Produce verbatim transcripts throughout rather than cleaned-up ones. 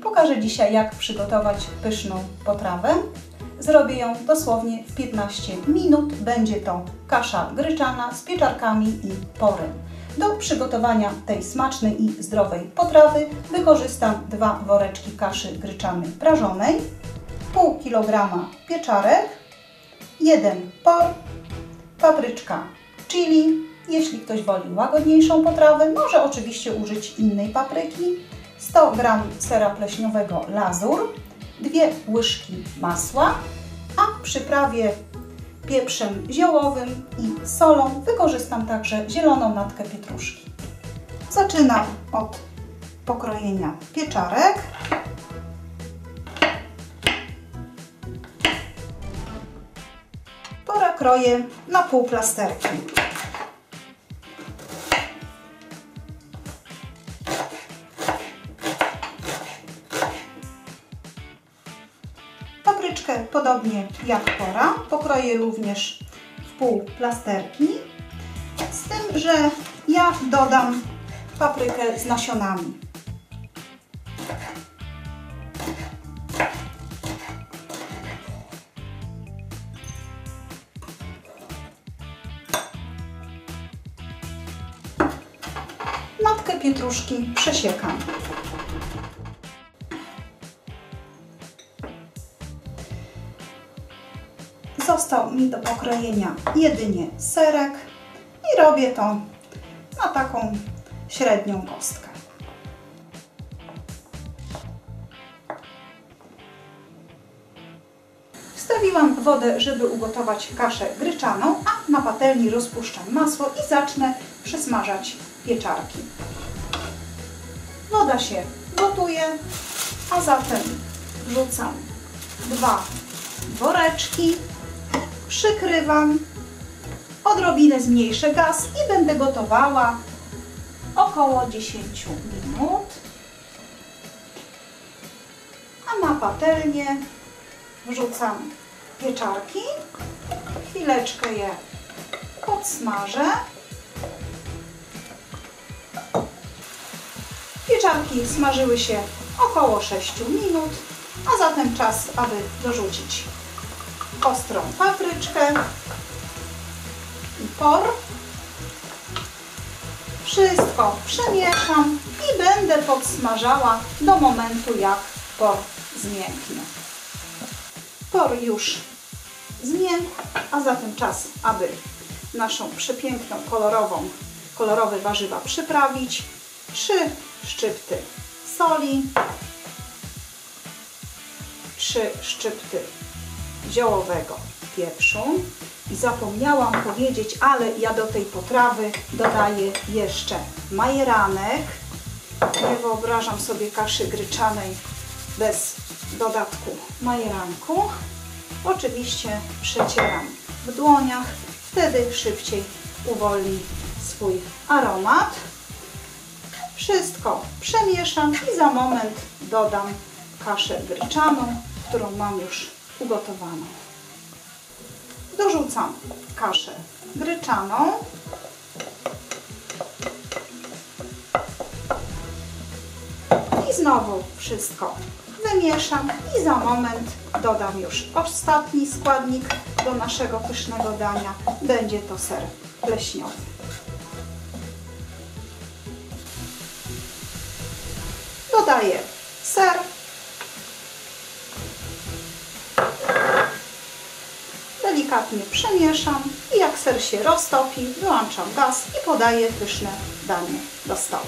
Pokażę dzisiaj, jak przygotować pyszną potrawę. Zrobię ją dosłownie w piętnaście minut. Będzie to kasza gryczana z pieczarkami i porem. Do przygotowania tej smacznej i zdrowej potrawy wykorzystam dwa woreczki kaszy gryczanej prażonej, pół kilograma pieczarek, jeden por, papryczka chili. Jeśli ktoś woli łagodniejszą potrawę, może oczywiście użyć innej papryki, sto gramów sera pleśniowego Lazur, dwie łyżki masła, a w przyprawie pieprzem ziołowym i solą wykorzystam także zieloną natkę pietruszki. Zaczynam od pokrojenia pieczarek. Pora kroję na pół plasterki. Papryczkę podobnie jak pora pokroję również w pół plasterki, z tym, że ja dodam paprykę z nasionami. Natkę pietruszki przesiekam. Został mi do pokrojenia jedynie serek i robię to na taką średnią kostkę. Wstawiłam wodę, żeby ugotować kaszę gryczaną, a na patelni rozpuszczam masło i zacznę przysmażać pieczarki. Woda się gotuje, a zatem wrzucam dwa woreczki, przykrywam, odrobinę zmniejszę gaz i będę gotowała około dziesięć minut. A na patelnię wrzucam pieczarki, chwileczkę je podsmażę. Pieczarki smażyły się około sześć minut, a zatem czas, aby dorzucić ostrą papryczkę i por. Wszystko przemieszam i będę podsmażała do momentu, jak por zmięknie. Por już zmiękł, a zatem czas, aby naszą przepiękną, kolorową, kolorowe warzywa przyprawić. Trzy szczypty soli, trzy szczypty ziołowego pieprzu i zapomniałam powiedzieć, ale ja do tej potrawy dodaję jeszcze majeranek. Nie wyobrażam sobie kaszy gryczanej bez dodatku majeranku. Oczywiście przecieram w dłoniach, wtedy szybciej uwolni swój aromat. Wszystko przemieszam i za moment dodam kaszę gryczaną, którą mam już ugotowaną. Dorzucam kaszę gryczaną. I znowu wszystko wymieszam i za moment dodam już ostatni składnik do naszego pysznego dania. Będzie to ser pleśniowy. Dodaję ser. Delikatnie przemieszam i jak ser się roztopi, wyłączam gaz i podaję pyszne danie do stołu.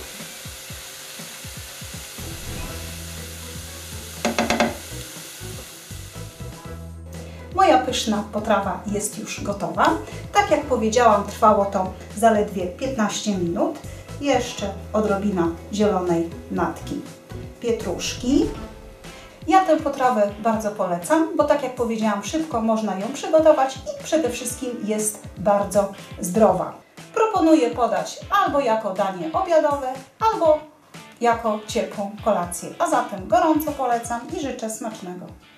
Moja pyszna potrawa jest już gotowa. Tak jak powiedziałam, trwało to zaledwie piętnaście minut. Jeszcze odrobina zielonej natki pietruszki. Ja tę potrawę bardzo polecam, bo tak jak powiedziałam, szybko można ją przygotować i przede wszystkim jest bardzo zdrowa. Proponuję podać albo jako danie obiadowe, albo jako ciepłą kolację. A zatem gorąco polecam i życzę smacznego.